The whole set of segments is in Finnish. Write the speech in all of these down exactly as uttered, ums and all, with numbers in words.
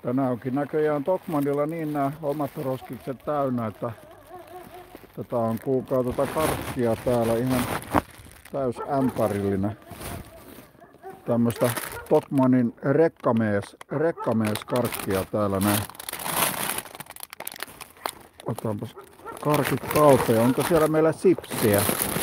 Tänään onkin näköjään Tokmanilla niin nämä omat roskikset täynnä, että tätä on kuulkaa tätä karkkia täällä ihan täys ämpärillinen. Tämmöstä Tokmanin rekkamies, rekkamies karkkia täällä näin. Otanpas karkit talteen. Onko siellä meillä sipsiä?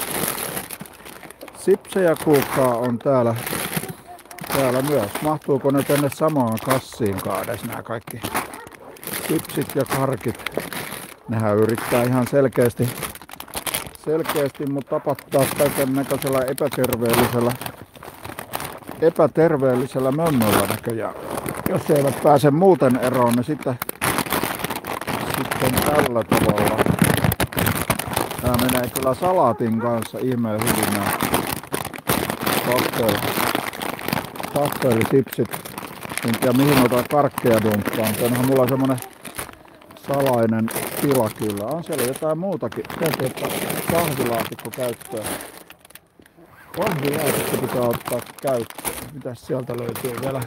Sipsejä kuulkaa on täällä, täällä myös. Mahtuuko ne tänne samaan kassiin edes nämä kaikki sipsit ja karkit? Nehän yrittää ihan selkeästi, selkeästi mut tapattaa kaiken näköisellä epäterveellisellä, epäterveellisellä mömmöllä näköjään. Jos eivät pääse muuten eroon, niin sitten, sitten tällä tavalla. Tää menee kyllä salaatin kanssa ihmeen hyvin nämä tappelisipsit. En tiedä mihin noita karkkeja dumppaan. Onhan mulla semmonen salainen tila kyllä. On siellä jotain muutakin. Täytyy ottaa kahvilaatikko käyttöön. Kahvilaatikko pitää ottaa käyttöön. Mitäs sieltä löytyy vielä?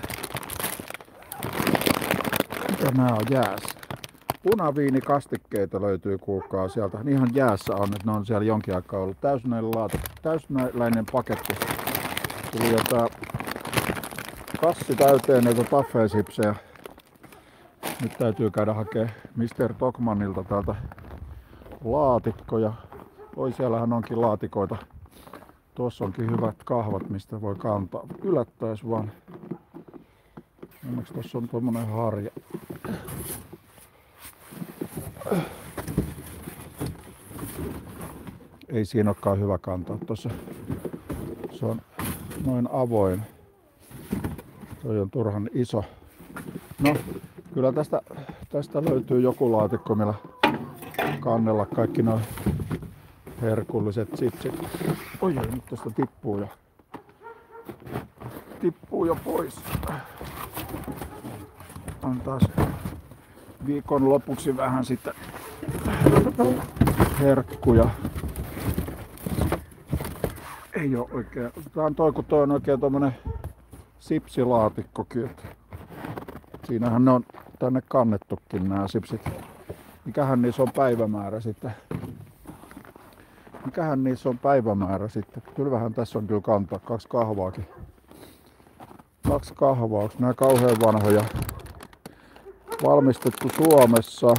Mitä nää on jäässä? Punaviinikastikkeita löytyy kuulkaa sieltä. Ihan jäässä on, että ne on siellä jonkin aikaa ollut. Täysnäinen laatikko. Täysnäinen paketti. Tuli jo tää kassi täyteen näitä taffeesipsejä. Nyt täytyy käydä hakea mister Tokmanilta täältä laatikkoja. Oi, siellähän onkin laatikoita. Tuossa onkin hyvät kahvat, mistä voi kantaa. Yllättäis vaan. Onneksi tossa on tommonen harja. Ei siinä olekaan hyvä kantaa tossa. Se on noin avoin. Toi on turhan iso. No, kyllä tästä, tästä löytyy joku laatikko, millä kannella kaikki nuo herkulliset sipsit. Oi, nyt tästä tippuu jo. Tippuu jo pois. On taas viikon lopuksi vähän sitten herkkuja. Ei oo oikein. Tää on toi, kun toi on oikein tommonen sipsilaatikkokin. Siinähän ne on tänne kannettukin nämä sipsit. Mikähän niissä on päivämäärä sitten? Mikähän niissä on päivämäärä sitten? Kyllähän tässä on kyllä kantaa. Kaksi kahvaakin. Kaksi kahvaa. Onks nää kauhean vanhoja? Valmistettu Suomessa.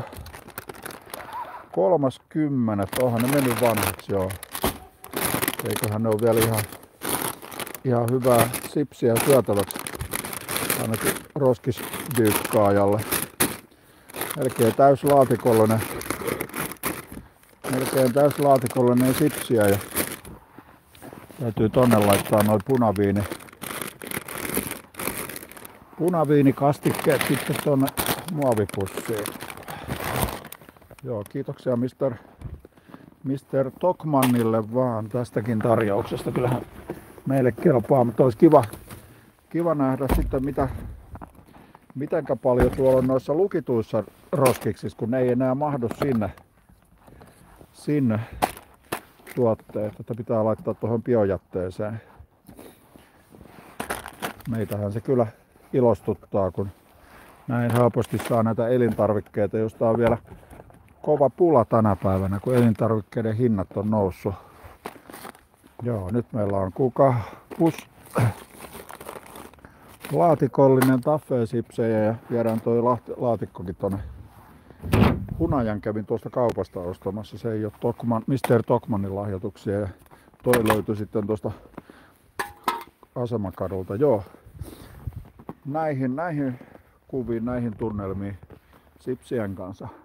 kolmaskymmenes. Onhan ne mennyt vanhaksi, joo. Eiköhän ne ole vielä ihan, ihan hyvää sipsiä syötäväksi. Ainakin roskisdyykkaajalle. Melkein täyslaatikollinen. Melkein täyslaatikollinen sipsiä. Ja täytyy tonne laittaa noin punaviini. Punaviinikastikkeet sitten tonne muovipussiin. Joo, kiitoksia mister mister Tokmanille vaan tästäkin tarjouksesta. Kyllähän meille kelpaa, mutta olisi kiva, kiva nähdä sitten mitä, mitenkä paljon tuolla on noissa lukituissa roskiksissa, kun ne ei enää mahdu sinne, sinne tuotteet, että pitää laittaa tuohon biojätteeseen. Meitähän se kyllä ilostuttaa, kun näin helposti saa näitä elintarvikkeita, josta on vielä kova pula tänä päivänä, kun elintarvikkeiden hinnat on noussut. Joo, nyt meillä on kuka pus laatikollinen taffeesipsejä ja viedään toi laatikkokin tonne. Hunajan kävin tuosta kaupasta ostamassa. Se ei ole Tokman, mister Tokmanin lahjoituksia. Ja toi löytyi sitten tuosta asemakadulta. Joo. Näihin, näihin kuviin, näihin tunnelmiin sipsien kanssa